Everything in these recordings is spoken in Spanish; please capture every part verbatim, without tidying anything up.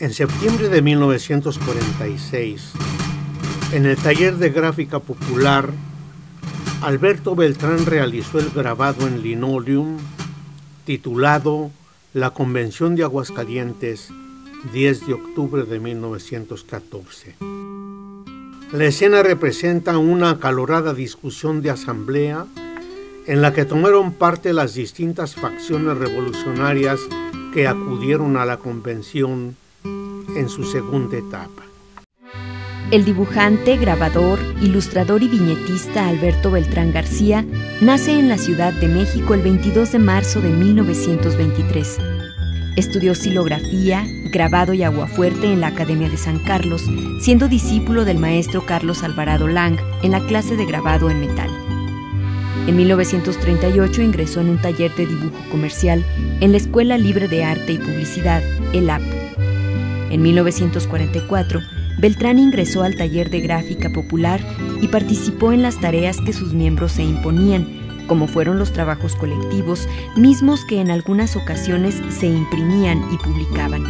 En septiembre de mil novecientos cuarenta y seis, en el taller de gráfica popular, Alberto Beltrán realizó el grabado en linoleum titulado La Convención de Aguascalientes, diez de octubre de mil novecientos catorce. La escena representa una acalorada discusión de asamblea en la que tomaron parte las distintas facciones revolucionarias que acudieron a la convención en su segunda etapa. El dibujante, grabador, ilustrador y viñetista Alberto Beltrán García nace en la Ciudad de México el veintidós de marzo de mil novecientos veintitrés. Estudió xilografía, grabado y aguafuerte en la Academia de San Carlos, siendo discípulo del maestro Carlos Alvarado Lang en la clase de grabado en metal. En mil novecientos treinta y ocho ingresó en un taller de dibujo comercial en la Escuela Libre de Arte y Publicidad, E L A P. En mil novecientos cuarenta y cuatro, Beltrán ingresó al taller de gráfica popular y participó en las tareas que sus miembros se imponían, como fueron los trabajos colectivos, mismos que en algunas ocasiones se imprimían y publicaban.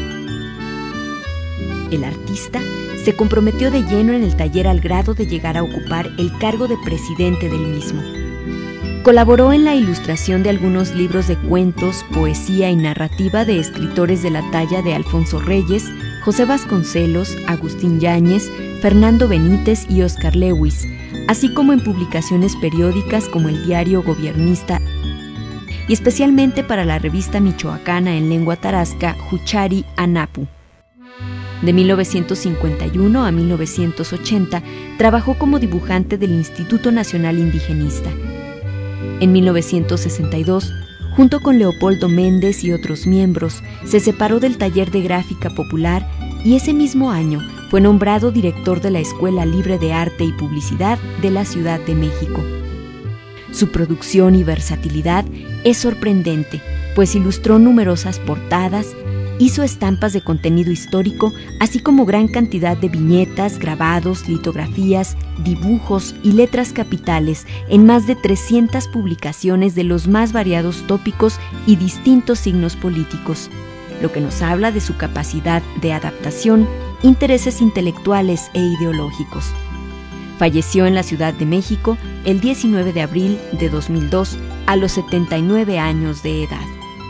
El artista se comprometió de lleno en el taller al grado de llegar a ocupar el cargo de presidente del mismo. Colaboró en la ilustración de algunos libros de cuentos, poesía y narrativa de escritores de la talla de Alfonso Reyes, José Vasconcelos, Agustín Yáñez, Fernando Benítez y Oscar Lewis, así como en publicaciones periódicas como el diario Gobiernista y especialmente para la revista michoacana en lengua tarasca Juchari Anapu. De mil novecientos cincuenta y uno a mil novecientos ochenta trabajó como dibujante del Instituto Nacional Indigenista. En mil novecientos sesenta y dos, junto con Leopoldo Méndez y otros miembros, se separó del taller de gráfica popular y ese mismo año fue nombrado director de la Escuela Libre de Arte y Publicidad de la Ciudad de México. Su producción y versatilidad es sorprendente, pues ilustró numerosas portadas, hizo estampas de contenido histórico, así como gran cantidad de viñetas, grabados, litografías, dibujos y letras capitales en más de trescientas publicaciones de los más variados tópicos y distintos signos políticos, lo que nos habla de su capacidad de adaptación, intereses intelectuales e ideológicos. Falleció en la Ciudad de México el diecinueve de abril de dos mil dos a los setenta y nueve años de edad.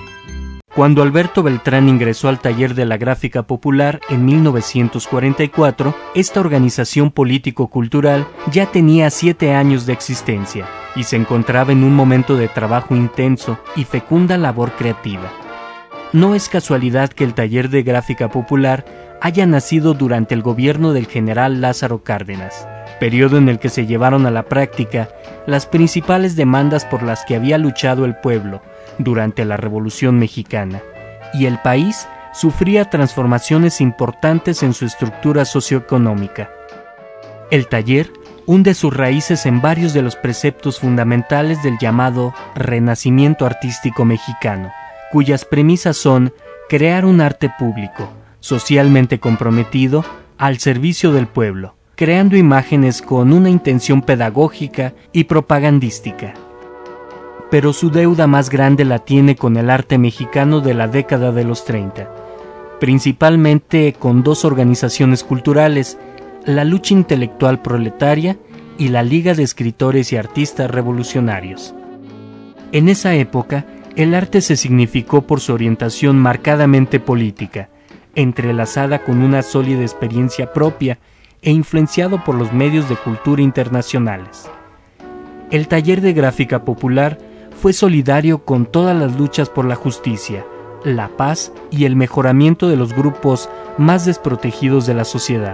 Cuando Alberto Beltrán ingresó al taller de la gráfica popular en mil novecientos cuarenta y cuatro, esta organización político-cultural ya tenía siete años de existencia y se encontraba en un momento de trabajo intenso y fecunda labor creativa. No es casualidad que el taller de gráfica popular haya nacido durante el gobierno del general Lázaro Cárdenas, periodo en el que se llevaron a la práctica las principales demandas por las que había luchado el pueblo durante la Revolución Mexicana, y el país sufría transformaciones importantes en su estructura socioeconómica. El taller hunde sus raíces en varios de los preceptos fundamentales del llamado Renacimiento Artístico Mexicano, cuyas premisas son crear un arte público, socialmente comprometido, al servicio del pueblo, creando imágenes con una intención pedagógica y propagandística. Pero su deuda más grande la tiene con el arte mexicano de la década de los treinta, principalmente con dos organizaciones culturales, la Lucha Intelectual Proletaria y la Liga de Escritores y Artistas Revolucionarios. En esa época, el arte se significó por su orientación marcadamente política, entrelazada con una sólida experiencia propia e influenciado por los medios de cultura internacionales. El taller de gráfica popular fue solidario con todas las luchas por la justicia, la paz y el mejoramiento de los grupos más desprotegidos de la sociedad.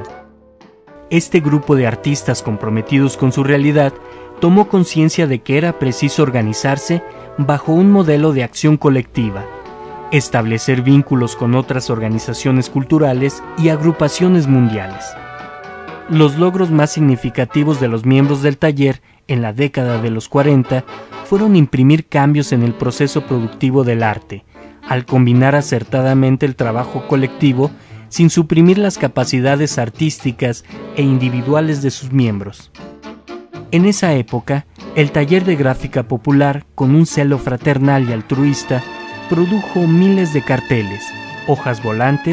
Este grupo de artistas comprometidos con su realidad tomó conciencia de que era preciso organizarse bajo un modelo de acción colectiva, establecer vínculos con otras organizaciones culturales y agrupaciones mundiales. Los logros más significativos de los miembros del taller en la década de los cuarenta fueron imprimir cambios en el proceso productivo del arte, al combinar acertadamente el trabajo colectivo sin suprimir las capacidades artísticas e individuales de sus miembros. En esa época, el taller de gráfica popular, con un celo fraternal y altruista, produjo miles de carteles, hojas volantes,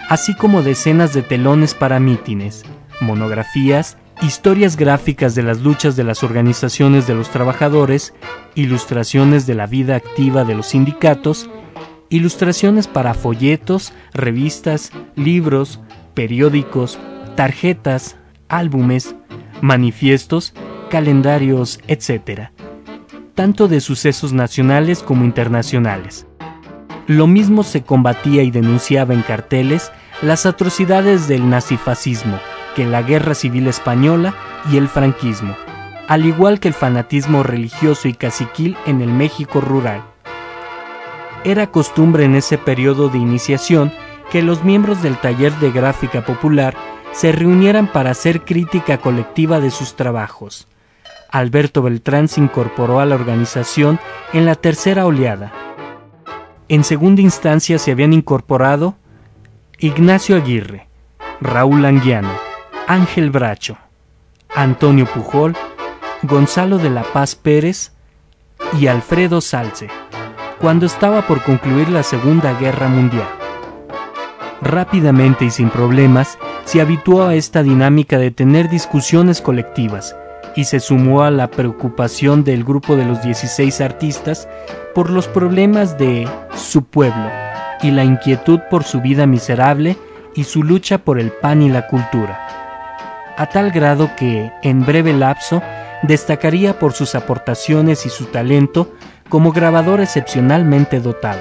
así como decenas de telones para mítines, monografías, historias gráficas de las luchas de las organizaciones de los trabajadores, ilustraciones de la vida activa de los sindicatos, ilustraciones para folletos, revistas, libros, periódicos, tarjetas, álbumes, manifiestos, calendarios, etcétera, tanto de sucesos nacionales como internacionales. Lo mismo se combatía y denunciaba en carteles las atrocidades del nazifascismo que la Guerra Civil Española y el franquismo, al igual que el fanatismo religioso y caciquil en el México rural. Era costumbre en ese periodo de iniciación que los miembros del taller de gráfica popular se reunieran para hacer crítica colectiva de sus trabajos. Alberto Beltrán se incorporó a la organización en la tercera oleada. En segunda instancia se habían incorporado Ignacio Aguirre, Raúl Anguiano, Ángel Bracho, Antonio Pujol, Gonzalo de la Paz Pérez y Alfredo Salce, cuando estaba por concluir la Segunda Guerra Mundial. Rápidamente y sin problemas, se habituó a esta dinámica de tener discusiones colectivas y se sumó a la preocupación del grupo de los dieciséis artistas por los problemas de su pueblo y la inquietud por su vida miserable y su lucha por el pan y la cultura, a tal grado que, en breve lapso, destacaría por sus aportaciones y su talento como grabador excepcionalmente dotado.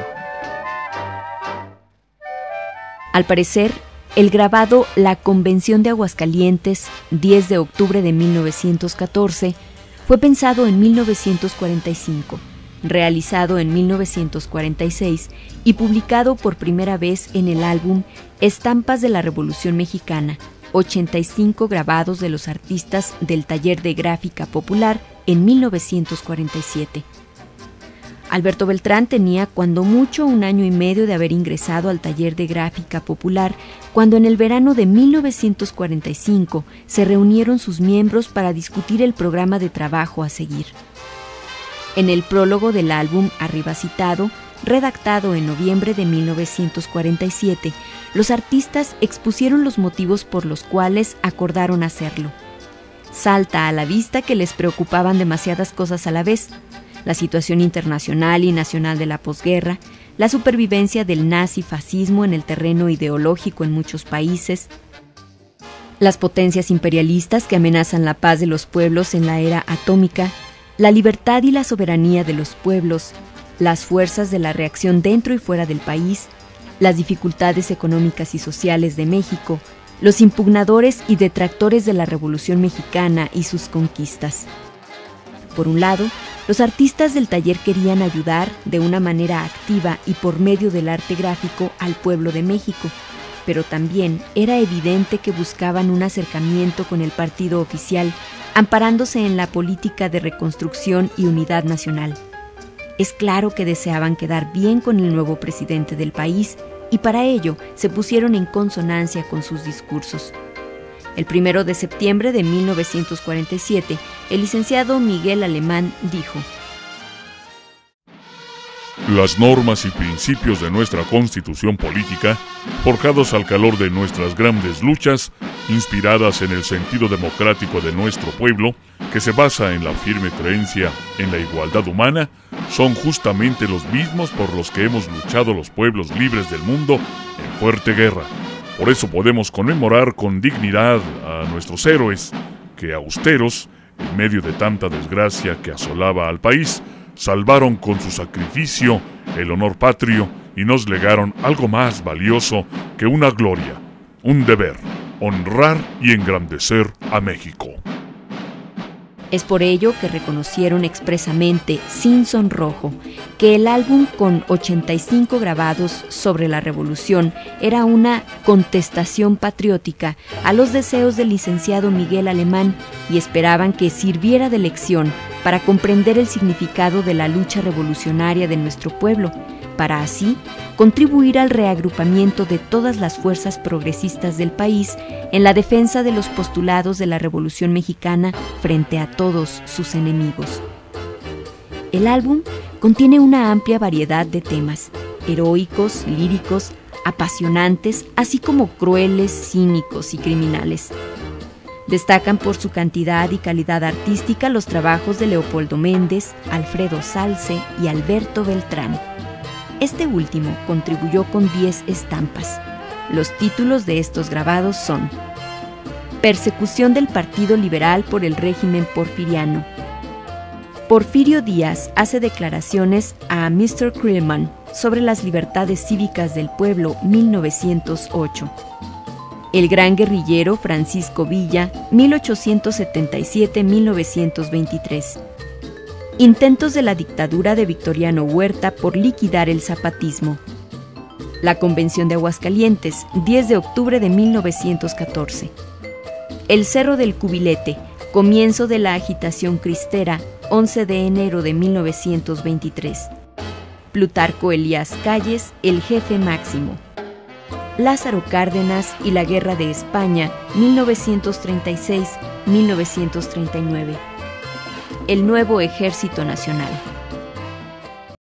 Al parecer, el grabado La Convención de Aguascalientes, diez de octubre de mil novecientos catorce, fue pensado en mil novecientos cuarenta y cinco, realizado en mil novecientos cuarenta y seis y publicado por primera vez en el álbum Estampas de la Revolución Mexicana, ochenta y cinco grabados de los artistas del Taller de Gráfica Popular en mil novecientos cuarenta y siete. Alberto Beltrán tenía cuando mucho un año y medio de haber ingresado al Taller de Gráfica Popular, cuando en el verano de mil novecientos cuarenta y cinco se reunieron sus miembros para discutir el programa de trabajo a seguir. En el prólogo del álbum arriba citado, redactado en noviembre de mil novecientos cuarenta y siete, los artistas expusieron los motivos por los cuales acordaron hacerlo. Salta a la vista que les preocupaban demasiadas cosas a la vez: la situación internacional y nacional de la posguerra, la supervivencia del nazifascismo en el terreno ideológico en muchos países, las potencias imperialistas que amenazan la paz de los pueblos en la era atómica, la libertad y la soberanía de los pueblos, las fuerzas de la reacción dentro y fuera del país, las dificultades económicas y sociales de México, los impugnadores y detractores de la Revolución Mexicana y sus conquistas. Por un lado, los artistas del taller querían ayudar de una manera activa y por medio del arte gráfico al pueblo de México, pero también era evidente que buscaban un acercamiento con el partido oficial, amparándose en la política de reconstrucción y unidad nacional. Es claro que deseaban quedar bien con el nuevo presidente del país y para ello se pusieron en consonancia con sus discursos. El primero de septiembre de mil novecientos cuarenta y siete, el licenciado Miguel Alemán dijo: Las normas y principios de nuestra Constitución política, forjados al calor de nuestras grandes luchas, inspiradas en el sentido democrático de nuestro pueblo, que se basa en la firme creencia en la igualdad humana, son justamente los mismos por los que hemos luchado los pueblos libres del mundo en fuerte guerra. Por eso podemos conmemorar con dignidad a nuestros héroes, que austeros, en medio de tanta desgracia que asolaba al país, salvaron con su sacrificio el honor patrio y nos legaron algo más valioso que una gloria, un deber: honrar y engrandecer a México. Es por ello que reconocieron expresamente, sin sonrojo, que el álbum con ochenta y cinco grabados sobre la revolución era una contestación patriótica a los deseos del licenciado Miguel Alemán y esperaban que sirviera de lección para comprender el significado de la lucha revolucionaria de nuestro pueblo, para así contribuir al reagrupamiento de todas las fuerzas progresistas del país en la defensa de los postulados de la Revolución Mexicana frente a todos sus enemigos. El álbum contiene una amplia variedad de temas, heroicos, líricos, apasionantes, así como crueles, cínicos y criminales. Destacan por su cantidad y calidad artística los trabajos de Leopoldo Méndez, Alfredo Salce y Alberto Beltrán. Este último contribuyó con diez estampas. Los títulos de estos grabados son: Persecución del Partido Liberal por el régimen porfiriano. Porfirio Díaz hace declaraciones a mister Krillman sobre las libertades cívicas del pueblo, mil novecientos ocho. El gran guerrillero Francisco Villa, mil ochocientos setenta y siete a mil novecientos veintitrés. Intentos de la dictadura de Victoriano Huerta por liquidar el zapatismo. La Convención de Aguascalientes, diez de octubre de mil novecientos catorce. El Cerro del Cubilete, comienzo de la agitación cristera, once de enero de mil novecientos veintitrés. Plutarco Elías Calles, el jefe máximo. Lázaro Cárdenas y la Guerra de España, mil novecientos treinta y seis a mil novecientos treinta y nueve. El nuevo Ejército Nacional.